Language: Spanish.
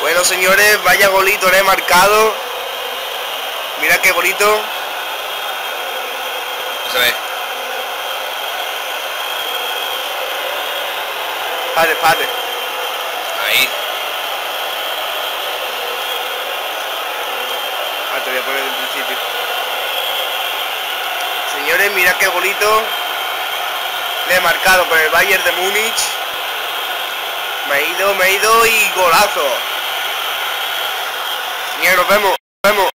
Bueno, señores, vaya golito le he marcado. Mira qué golito. No se ve. Padre. Ahí. Te voy a poner en principio. Señores, mira qué golito le he marcado con el Bayern de Múnich. Me he ido y golazo. Señores, nos vemos.